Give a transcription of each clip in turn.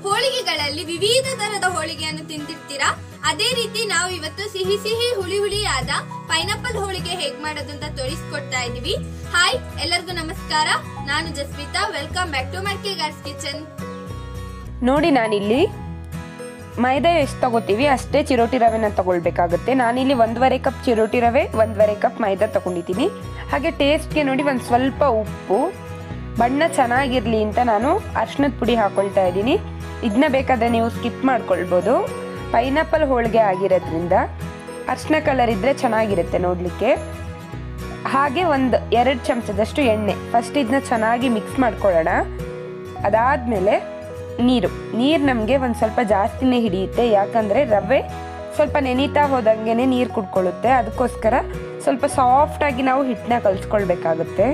ಹೋಳಿಗೆಗಳಲ್ಲಿ ವಿವಿಧ ತರದ ಹೋಳಿಗೆಯನ್ನು ತಿಂದಿರ್ತೀರಾ. ಅದೇ ರೀತಿ ನಾವು ಇವತ್ತು ಸಿಹಿ ಸಿಹಿ ಹುಳಿ ಹುಳಿಯಾದ ಪೈನಾಪಲ್ ಹೋಳಿಗೆ ಹೇಗ್ ಮಾಡೋದು ಅಂತ ತೋರಿಸ್ಕೊಡ್ತಾ ಇದೀವಿ. ಹಾಯ್, ಎಲ್ಲರಿಗೂ ನಮಸ್ಕಾರ. ನಾನು ಜಸ್ಮಿತಾ. ವೆಲ್ಕಮ್ ಬ್ಯಾಕ್ ಟು ಮರ್ಕೆ ಗಾರ್ಸ್ ಕಿಚನ್. ನೋಡಿ, ನಾನಿಲ್ಲಿ ಮೈದಾ ಎಷ್ಟು ತಗೋತೀವಿ ಅಷ್ಟೇ ಚಿರೋಟಿ ರವೆನ ತಗೊಳ್ಬೇಕಾಗುತ್ತೆ. ನಾನಿಲ್ಲಿ 1.5 ಕಪ್ ಚಿರೋಟಿ ರವೆ, 1.5 ಕಪ್ ಮೈದಾ ತಗೊಂಡಿದ್ದೀನಿ. ಹಾಗೆ ಟೇಸ್ಟ್ಗೆ ನೋಡಿ ಒಂದು ಸ್ವಲ್ಪ ಉಪ್ಪು, ಬಣ್ಣ ಚೆನ್ನಾಗಿರ್ಲಿ ಅಂತ ನಾನು ಅರಿಶಿಣದ ಪುಡಿ ಹಾಕೊಳ್ತಾ ಇದ್ದೀನಿ. ಇದನ್ನ ಬೇಕಾದ್ರೆ ನೀವು ಸ್ಕಿಪ್ ಮಾಡ್ಕೊಳ್ಬೋದು. ಪೈನಾಪಲ್ ಹೋಳಿಗೆ ಆಗಿರೋದ್ರಿಂದ ಅರಿಶಿಣ ಕಲರ್ ಇದ್ರೆ ಚೆನ್ನಾಗಿರುತ್ತೆ ನೋಡಲಿಕ್ಕೆ. ಹಾಗೆ 2 ಚಮಚದಷ್ಟು ಎಣ್ಣೆ. ಫಸ್ಟ್ ಇದನ್ನ ಚೆನ್ನಾಗಿ ಮಿಕ್ಸ್ ಮಾಡ್ಕೊಳ್ಳೋಣ. ಅದಾದಮೇಲೆ ನೀರು ನಮಗೆ ಒಂದು ಸ್ವಲ್ಪ ಜಾಸ್ತಿನೇ ಹಿಡಿಯುತ್ತೆ, ಯಾಕಂದರೆ ರವೆ ಸ್ವಲ್ಪ ನೆನೀತಾ ಹೋದಂಗೆ ನೀರು ಕುಡ್ಕೊಳ್ಳುತ್ತೆ. ಅದಕ್ಕೋಸ್ಕರ ಸ್ವಲ್ಪ ಸಾಫ್ಟಾಗಿ ನಾವು ಹಿಟ್ಟನ್ನ ಕಲಿಸ್ಕೊಳ್ಬೇಕಾಗುತ್ತೆ.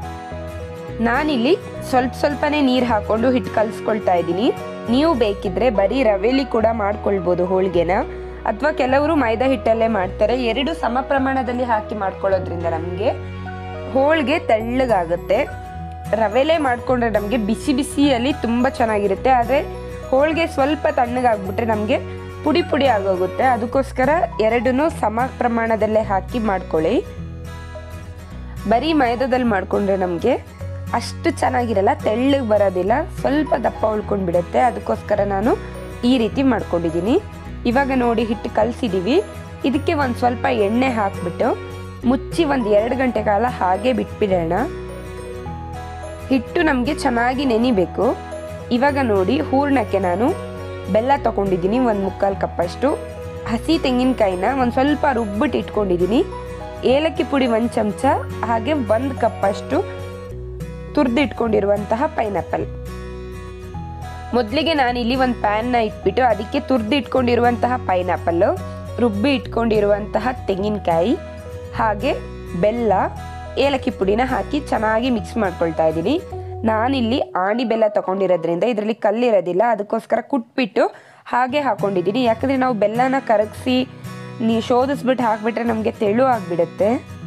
ನಾನಿಲ್ಲಿ ಸ್ವಲ್ಪನೇ ನೀರು ಹಾಕ್ಕೊಂಡು ಹಿಟ್ಟು ಕಲಿಸ್ಕೊಳ್ತಾ ಇದ್ದೀನಿ. ನೀವು ಬೇಕಿದ್ರೆ ಬರೀ ರವೆಲಿ ಕೂಡ ಮಾಡ್ಕೊಳ್ಬೋದು ಹೋಳಿಗೆನ, ಅಥವಾ ಕೆಲವರು ಮೈದಾ ಹಿಟ್ಟಲ್ಲೇ ಮಾಡ್ತಾರೆ. 2 ಸಮ ಪ್ರಮಾಣದಲ್ಲಿ ಹಾಕಿ ಮಾಡ್ಕೊಳ್ಳೋದ್ರಿಂದ ನಮಗೆ ಹೋಳಿಗೆ ತೆಳ್ಳಗಾಗುತ್ತೆ. ರವೆಲೇ ಮಾಡಿಕೊಂಡ್ರೆ ನಮಗೆ ಬಿಸಿ ಬಿಸಿಯಲ್ಲಿ ತುಂಬ ಚೆನ್ನಾಗಿರುತ್ತೆ. ಆದರೆ ಹೋಳಿಗೆ ಸ್ವಲ್ಪ ತಣ್ಣಗಾಗ್ಬಿಟ್ರೆ ನಮಗೆ ಪುಡಿ ಪುಡಿ ಆಗೋಗುತ್ತೆ. ಅದಕ್ಕೋಸ್ಕರ 2 ಸಮ ಪ್ರಮಾಣದಲ್ಲೇ ಹಾಕಿ ಮಾಡ್ಕೊಳ್ಳಿ. ಬರೀ ಮೈದಾದಲ್ಲಿ ಮಾಡಿಕೊಂಡ್ರೆ ನಮಗೆ ಅಷ್ಟು ಚೆನ್ನಾಗಿರಲ್ಲ, ತೆಳ್ಳಗೆ ಬರೋದಿಲ್ಲ, ಸ್ವಲ್ಪ ದಪ್ಪ ಉಳ್ಕೊಂಡು ಬಿಡುತ್ತೆ. ಅದಕ್ಕೋಸ್ಕರ ನಾನು ಈ ರೀತಿ ಮಾಡ್ಕೊಂಡಿದ್ದೀನಿ. ಇವಾಗ ನೋಡಿ, ಹಿಟ್ಟು ಕಲಸಿದ್ದೀವಿ. ಇದಕ್ಕೆ ಒಂದು ಸ್ವಲ್ಪ ಎಣ್ಣೆ ಹಾಕಿಬಿಟ್ಟು ಮುಚ್ಚಿ 2 ಗಂಟೆ ಕಾಲ ಹಾಗೆ ಬಿಟ್ಬಿಡೋಣ. ಹಿಟ್ಟು ನಮಗೆ ಚೆನ್ನಾಗಿ ನೆನಿಬೇಕು. ಇವಾಗ ನೋಡಿ, ಹೂರ್ಣಕ್ಕೆ ನಾನು ಬೆಲ್ಲ ತೊಗೊಂಡಿದ್ದೀನಿ, 1/4 ಕಪ್ಪಷ್ಟು. ಹಸಿ ತೆಂಗಿನಕಾಯಿನ ಒಂದು ಸ್ವಲ್ಪ ರುಬ್ಬಿಟ್ಟು ಇಟ್ಕೊಂಡಿದ್ದೀನಿ. ಏಲಕ್ಕಿ ಪುಡಿ 1 ಚಮಚ, ಹಾಗೆ 1 ಕಪ್ಪಷ್ಟು ತುರಿದಿಟ್ಕೊಂಡಿರುವಂತಹ ಪೈನಾಪಲ್. ಮೊದಲಿಗೆ ನಾನಿಲ್ಲಿ ಒಂದು ಪ್ಯಾನ್ನ ಇಟ್ಬಿಟ್ಟು ಅದಕ್ಕೆ ತುರಿದಿಟ್ಕೊಂಡಿರುವಂತಹ ಪೈನಾಪಲ್ಲು, ರುಬ್ಬಿ ಇಟ್ಕೊಂಡಿರುವಂತಹ ತೆಂಗಿನಕಾಯಿ, ಹಾಗೆ ಬೆಲ್ಲ, ಏಲಕ್ಕಿ ಪುಡಿನ ಹಾಕಿ ಚೆನ್ನಾಗಿ ಮಿಕ್ಸ್ ಮಾಡ್ಕೊಳ್ತಾ ಇದ್ದೀನಿ. ನಾನಿಲ್ಲಿ ಆಣಿ ಬೆಲ್ಲ ತಗೊಂಡಿರೋದ್ರಿಂದ ಇದರಲ್ಲಿ ಕಲ್ಲಿರೋದಿಲ್ಲ, ಅದಕ್ಕೋಸ್ಕರ ಕುಟ್ಬಿಟ್ಟು ಹಾಗೆ ಹಾಕೊಂಡಿದ್ದೀನಿ. ಯಾಕಂದರೆ ನಾವು ಬೆಲ್ಲನ ಕರಗಿಸಿ ಶೋಧಿಸ್ಬಿಟ್ಟು ಹಾಕಿಬಿಟ್ರೆ ನಮಗೆ ತೆಳು ಆಗಿಬಿಡುತ್ತೆ.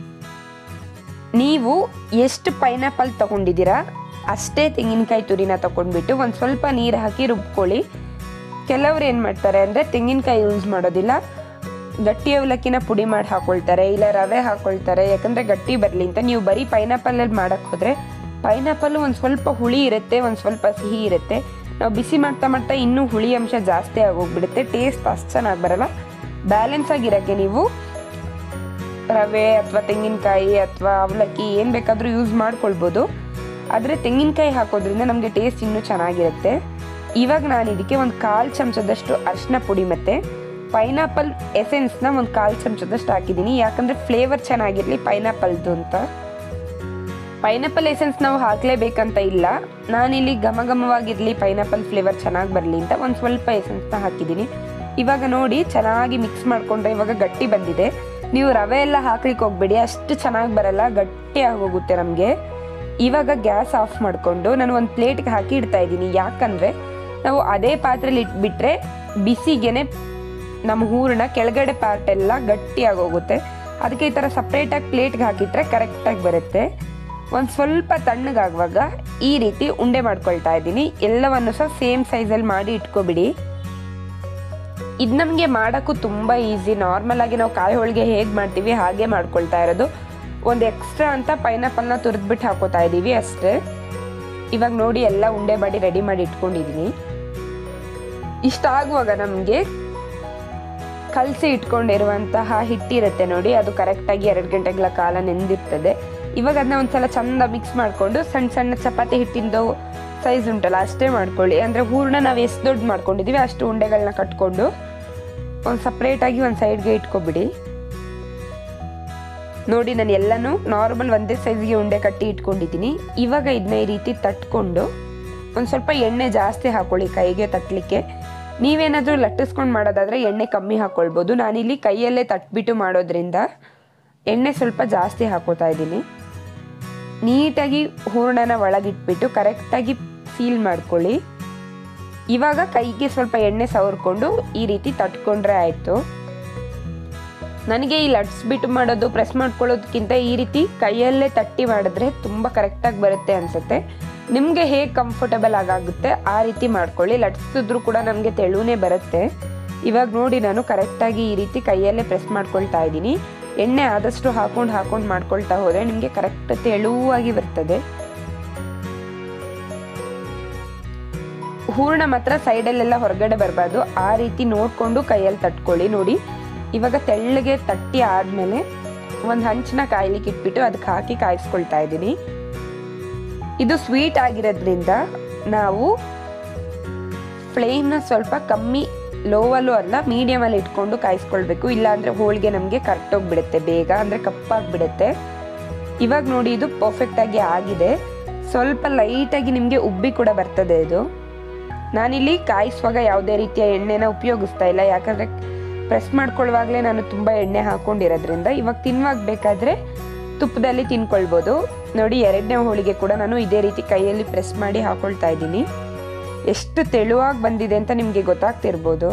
ನೀವು ಎಷ್ಟು ಪೈನಾಪಲ್ ತೊಗೊಂಡಿದ್ದೀರಾ ಅಷ್ಟೇ ತೆಂಗಿನಕಾಯಿ ತುರಿನ ತೊಗೊಂಡ್ಬಿಟ್ಟು ಒಂದು ಸ್ವಲ್ಪ ನೀರು ಹಾಕಿ ರುಬ್ಕೊಳ್ಳಿ. ಕೆಲವ್ರು ಏನು ಮಾಡ್ತಾರೆ ಅಂದರೆ ತೆಂಗಿನಕಾಯಿ ಯೂಸ್ ಮಾಡೋದಿಲ್ಲ, ಗಟ್ಟಿ ಅವಲಕ್ಕಿನ ಪುಡಿ ಮಾಡಿ ಹಾಕ್ಕೊಳ್ತಾರೆ, ಇಲ್ಲ ರವೆ ಹಾಕ್ಕೊಳ್ತಾರೆ, ಯಾಕಂದರೆ ಗಟ್ಟಿ ಬರಲಿ ಅಂತ. ನೀವು ಬರೀ ಪೈನಾಪಲಲ್ಲಿ ಮಾಡೋಕ್ಕೆ ಹೋದರೆ ಪೈನಾಪಲ್ಲು ಒಂದು ಸ್ವಲ್ಪ ಹುಳಿ ಇರುತ್ತೆ, ಒಂದು ಸ್ವಲ್ಪ ಸಿಹಿ ಇರುತ್ತೆ. ನಾವು ಬಿಸಿ ಮಾಡ್ತಾ ಮಾಡ್ತಾ ಇನ್ನೂ ಹುಳಿ ಅಂಶ ಜಾಸ್ತಿ ಆಗೋಗ್ಬಿಡುತ್ತೆ, ಟೇಸ್ಟ್ ಅಷ್ಟು ಚೆನ್ನಾಗಿ ಬರಲ್ಲ. ಬ್ಯಾಲೆನ್ಸ್ ಆಗಿರೋಕ್ಕೆ ನೀವು ರವೆ ಅಥವಾ ತೆಂಗಿನಕಾಯಿ ಅಥವಾ ಅವಲಕ್ಕಿ ಏನು ಬೇಕಾದರೂ ಯೂಸ್ ಮಾಡ್ಕೊಳ್ಬೋದು. ಆದರೆ ತೆಂಗಿನಕಾಯಿ ಹಾಕೋದ್ರಿಂದ ನಮಗೆ ಟೇಸ್ಟ್ ಇನ್ನೂ ಚೆನ್ನಾಗಿರುತ್ತೆ. ಇವಾಗ ನಾನು ಇದಕ್ಕೆ 1/4 ಚಮಚದಷ್ಟು ಅರಿಶಿನ ಪುಡಿ ಮತ್ತು ಪೈನಾಪಲ್ ಎಸೆನ್ಸ್ನ 1/4 ಚಮಚದಷ್ಟು ಹಾಕಿದ್ದೀನಿ, ಯಾಕಂದರೆ ಫ್ಲೇವರ್ ಚೆನ್ನಾಗಿರಲಿ ಪೈನಾಪಲ್ದು ಅಂತ. ಪೈನಾಪಲ್ ಎಸೆನ್ಸ್ ನಾವು ಹಾಕಲೇಬೇಕಂತ ಇಲ್ಲ, ನಾನಿಲ್ಲಿ ಘಮಘಮವಾಗಿರಲಿ, ಪೈನಾಪಲ್ ಫ್ಲೇವರ್ ಚೆನ್ನಾಗಿ ಬರಲಿ ಅಂತ ಒಂದು ಸ್ವಲ್ಪ ಎಸೆನ್ಸ್ನ ಹಾಕಿದ್ದೀನಿ. ಇವಾಗ ನೋಡಿ, ಚೆನ್ನಾಗಿ ಮಿಕ್ಸ್ ಮಾಡಿಕೊಂಡ್ರೆ ಇವಾಗ ಗಟ್ಟಿ ಬಂದಿದೆ. ನೀವು ರವೆ ಎಲ್ಲ ಹಾಕ್ಲಿಕ್ಕೆ ಹೋಗ್ಬೇಡಿ, ಅಷ್ಟು ಚೆನ್ನಾಗಿ ಬರಲ್ಲ, ಗಟ್ಟಿ ಆಗೋಗುತ್ತೆ ನಮಗೆ. ಇವಾಗ ಗ್ಯಾಸ್ ಆಫ್ ಮಾಡಿಕೊಂಡು ನಾನು ಒಂದು ಪ್ಲೇಟ್ಗೆ ಹಾಕಿ ಇಡ್ತಾ ಇದ್ದೀನಿ. ಯಾಕಂದರೆ ನಾವು ಅದೇ ಪಾತ್ರೆಯಲ್ಲಿ ಇಟ್ಬಿಟ್ರೆ ಬಿಸಿಗೆನೆ ನಮ್ಮ ಹೂರಣ ಕೆಳಗಡೆ ಪಾರ್ಟ್ ಎಲ್ಲ ಗಟ್ಟಿ ಆಗೋಗುತ್ತೆ. ಅದಕ್ಕೆ ಈ ಥರ ಸಪ್ರೇಟಾಗಿ ಪ್ಲೇಟ್ಗೆ ಹಾಕಿಟ್ರೆ ಕರೆಕ್ಟಾಗಿ ಬರುತ್ತೆ. ಒಂದು ಸ್ವಲ್ಪ ತಣ್ಣಗಾಗುವಾಗ ಈ ರೀತಿ ಉಂಡೆ ಮಾಡ್ಕೊಳ್ತಾ ಇದ್ದೀನಿ. ಎಲ್ಲವನ್ನು ಸಹ ಸೇಮ್ ಸೈಜಲ್ಲಿ ಮಾಡಿ ಇಟ್ಕೊಬಿಡಿ. ಇದು ನಮಗೆ ಮಾಡೋಕ್ಕೂ ತುಂಬ ಈಸಿ. ನಾರ್ಮಲಾಗಿ ನಾವು ಕಾಯಿ ಹೋಳಿಗೆ ಹೇಗೆ ಮಾಡ್ತೀವಿ ಹಾಗೆ ಮಾಡ್ಕೊಳ್ತಾ ಇರೋದು. ಒಂದು ಎಕ್ಸ್ಟ್ರಾ ಅಂತ ಪೈನಾಪಲ್ನ ತುರಿದ್ಬಿಟ್ಟು ಹಾಕೋತಾ ಇದ್ದೀವಿ ಅಷ್ಟೇ. ಇವಾಗ ನೋಡಿ, ಎಲ್ಲ ಉಂಡೆ ಮಾಡಿ ರೆಡಿ ಮಾಡಿ ಇಟ್ಕೊಂಡಿದ್ದೀನಿ. ಇಷ್ಟಾಗುವಾಗ ನಮಗೆ ಕಲಸಿ ಇಟ್ಕೊಂಡಿರುವಂತಹ ಹಿಟ್ಟಿರುತ್ತೆ ನೋಡಿ, ಅದು ಕರೆಕ್ಟಾಗಿ 2 ಗಂಟೆಗಳ ಕಾಲ ನೆಂದಿರ್ತದೆ. ಇವಾಗ ಅದನ್ನ ಒಂದ್ಸಲ ಚಂದ ಮಿಕ್ಸ್ ಮಾಡಿಕೊಂಡು ಸಣ್ಣ ಸಣ್ಣ ಚಪಾತಿ ಹಿಟ್ಟಿಂದು ಸೈಜ್ ಉಂಟಲ್ಲ ಅಷ್ಟೇ ಮಾಡ್ಕೊಳ್ಳಿ. ಅಂದರೆ ಹೂರಣ ನಾವು ಎಷ್ಟು ದೊಡ್ಡ ಮಾಡ್ಕೊಂಡಿದ್ದೀವಿ ಅಷ್ಟು ಉಂಡೆಗಳನ್ನ ಕಟ್ಕೊಂಡು ಒಂದು ಸಪ್ರೇಟಾಗಿ ಒಂದು ಸೈಡ್ಗೆ ಇಟ್ಕೊಬಿಡಿ. ನೋಡಿ, ನಾನು ಎಲ್ಲನೂ ನಾರ್ಮಲ್ ಒಂದೇ ಸೈಜ್ಗೆ ಉಂಡೆ ಕಟ್ಟಿ ಇಟ್ಕೊಂಡಿದ್ದೀನಿ. ಇವಾಗ ಇದನ್ನ ಈ ರೀತಿ ತಟ್ಕೊಂಡು ಒಂದು ಸ್ವಲ್ಪ ಎಣ್ಣೆ ಜಾಸ್ತಿ ಹಾಕೊಳ್ಳಿ ಕೈಗೆ ತಟ್ಟಲಿಕ್ಕೆ. ನೀವೇನಾದರೂ ಲಟ್ಟಿಸ್ಕೊಂಡು ಮಾಡೋದಾದರೆ ಎಣ್ಣೆ ಕಮ್ಮಿ ಹಾಕ್ಕೊಳ್ಬೋದು. ನಾನಿಲ್ಲಿ ಕೈಯಲ್ಲೇ ತಟ್ಬಿಟ್ಟು ಮಾಡೋದ್ರಿಂದ ಎಣ್ಣೆ ಸ್ವಲ್ಪ ಜಾಸ್ತಿ ಹಾಕೋತಾ ಇದ್ದೀನಿ. ನೀಟಾಗಿ ಹೂರಣನ ಒಳಗಿಟ್ಬಿಟ್ಟು ಕರೆಕ್ಟಾಗಿ ಸೀಲ್ ಮಾಡ್ಕೊಳ್ಳಿ. ಇವಾಗ ಕೈಗೆ ಸ್ವಲ್ಪ ಎಣ್ಣೆ ಸವರ್ಕೊಂಡು ಈ ರೀತಿ ತಟ್ಕೊಂಡ್ರೆ ಆಯಿತು. ನನಗೆ ಈ ಲಟ್ಸ್ಬಿಟ್ಟು ಮಾಡೋದು, ಪ್ರೆಸ್ ಮಾಡ್ಕೊಳ್ಳೋದಕ್ಕಿಂತ ಈ ರೀತಿ ಕೈಯಲ್ಲೇ ತಟ್ಟಿ ಮಾಡಿದ್ರೆ ತುಂಬ ಕರೆಕ್ಟಾಗಿ ಬರುತ್ತೆ ಅನಿಸುತ್ತೆ. ನಿಮಗೆ ಹೇಗೆ ಕಂಫರ್ಟಬಲ್ ಆಗುತ್ತೆ ಆ ರೀತಿ ಮಾಡ್ಕೊಳ್ಳಿ. ಲಟ್ಸಿದ್ರು ಕೂಡ ನಮಗೆ ತೆಳುನೇ ಬರುತ್ತೆ. ಇವಾಗ ನೋಡಿ ನಾನು ಕರೆಕ್ಟಾಗಿ ಈ ರೀತಿ ಕೈಯಲ್ಲೇ ಪ್ರೆಸ್ ಮಾಡ್ಕೊಳ್ತಾ ಇದ್ದೀನಿ. ಎಣ್ಣೆ ಆದಷ್ಟು ಹಾಕೊಂಡು ಮಾಡ್ಕೊಳ್ತಾ ಹೋದರೆ ನಿಮಗೆ ಕರೆಕ್ಟ್ ತೆಳುವಾಗಿ ಬರ್ತದೆ. ಹೂರ್ಣ ಮಾತ್ರ ಸೈಡಲ್ಲೆಲ್ಲ ಹೊರಗಡೆ ಬರಬಾರ್ದು, ಆ ರೀತಿ ನೋಡಿಕೊಂಡು ಕೈಯಲ್ಲಿ ತಟ್ಕೊಳ್ಳಿ. ನೋಡಿ ಇವಾಗ ತೆಳ್ಳಗೆ ತಟ್ಟಿ ಆದಮೇಲೆ ಒಂದು ಹಂಚನ್ನ ಕಾಯ್ಲಿಕ್ಕೆ ಇಟ್ಬಿಟ್ಟು ಅದಕ್ಕೆ ಹಾಕಿ ಕಾಯಿಸ್ಕೊಳ್ತಾ ಇದ್ದೀನಿ. ಇದು ಸ್ವೀಟ್ ಆಗಿರೋದ್ರಿಂದ ನಾವು ಫ್ಲೇಮ್ನ ಸ್ವಲ್ಪ ಕಮ್ಮಿ, ಲೋವಲ್ಲೂ ಅಲ್ಲ ಮೀಡಿಯಮಲ್ಲಿ ಇಟ್ಕೊಂಡು ಕಾಯಿಸ್ಕೊಳ್ಬೇಕು. ಇಲ್ಲಾಂದರೆ ಹೋಳಿಗೆ ನಮಗೆ ಕರೆಕ್ಟೋಗ್ಬಿಡುತ್ತೆ, ಬೇಗ ಅಂದರೆ ಕಪ್ಪಾಗಿಬಿಡುತ್ತೆ. ಇವಾಗ ನೋಡಿ ಇದು ಪರ್ಫೆಕ್ಟಾಗಿ ಆಗಿದೆ. ಸ್ವಲ್ಪ ಲೈಟಾಗಿ ನಿಮಗೆ ಉಬ್ಬಿ ಕೂಡ ಬರ್ತದೆ. ಇದು ನಾನಿಲ್ಲಿ ಕಾಯಿಸುವಾಗ ಯಾವುದೇ ರೀತಿಯ ಎಣ್ಣೆನ ಉಪಯೋಗಿಸ್ತಾ ಇಲ್ಲ, ಯಾಕಂದರೆ ಪ್ರೆಸ್ ಮಾಡ್ಕೊಳ್ಳುವಾಗಲೇ ನಾನು ತುಂಬ ಎಣ್ಣೆ ಹಾಕ್ಕೊಂಡಿರೋದ್ರಿಂದ. ಇವಾಗ ತಿನ್ನುವಾಗ ಬೇಕಾದರೆ ತುಪ್ಪದಲ್ಲಿ ತಿನ್ಕೊಳ್ಬೋದು. ನೋಡಿ ಎರಡನೇ ಹೋಳಿಗೆ ಕೂಡ ನಾನು ಇದೇ ರೀತಿ ಕೈಯಲ್ಲಿ ಪ್ರೆಸ್ ಮಾಡಿ ಹಾಕೊಳ್ತಾ ಇದ್ದೀನಿ. ಎಷ್ಟು ತೆಳುವಾಗಿ ಬಂದಿದೆ ಅಂತ ನಿಮಗೆ ಗೊತ್ತಾಗ್ತಿರ್ಬೋದು.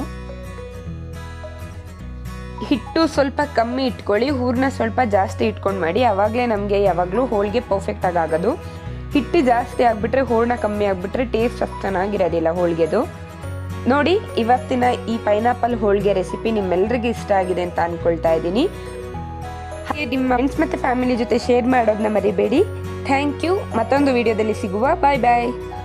ಹಿಟ್ಟು ಸ್ವಲ್ಪ ಕಮ್ಮಿ ಇಟ್ಕೊಳ್ಳಿ, ಹೂರ್ಣ ಸ್ವಲ್ಪ ಜಾಸ್ತಿ ಇಟ್ಕೊಂಡು ಮಾಡಿ, ಆವಾಗಲೇ ನಮಗೆ ಯಾವಾಗಲೂ ಹೋಳಿಗೆ ಪರ್ಫೆಕ್ಟಾಗಿ ಆಗೋದು. ಹಿಟ್ಟು ಜಾಸ್ತಿ ಆಗಿಬಿಟ್ರೆ ಹೂರ್ಣ ಕಮ್ಮಿ ಆಗಿಬಿಟ್ರೆ ಟೇಸ್ಟ್ ಅಷ್ಟು ಚೆನ್ನಾಗಿರೋದಿಲ್ಲ ಹೋಳಿಗೆದು. ನೋಡಿ ಇವತ್ತಿನ ಈ ಪೈನಾಪಲ್ ಹೋಳಿಗೆ ರೆಸಿಪಿ ನಿಮ್ಮೆಲ್ಲರಿಗೂ ಇಷ್ಟ ಆಗಿದೆ ಅಂತ ಅಂದ್ಕೊಳ್ತಾ ಇದ್ದೀನಿ. ಹಾಗೆ ನಿಮ್ಮ ಫ್ರೆಂಡ್ಸ್ ಮತ್ತು ಫ್ಯಾಮಿಲಿ ಜೊತೆ ಶೇರ್ ಮಾಡೋದನ್ನ ಮರಿಬೇಡಿ. Thank you. ಮತ್ತೊಂದು ವಿಡಿಯೋದಲ್ಲಿ ಸಿಗುವ. ಬಾಯ್ ಬಾಯ್.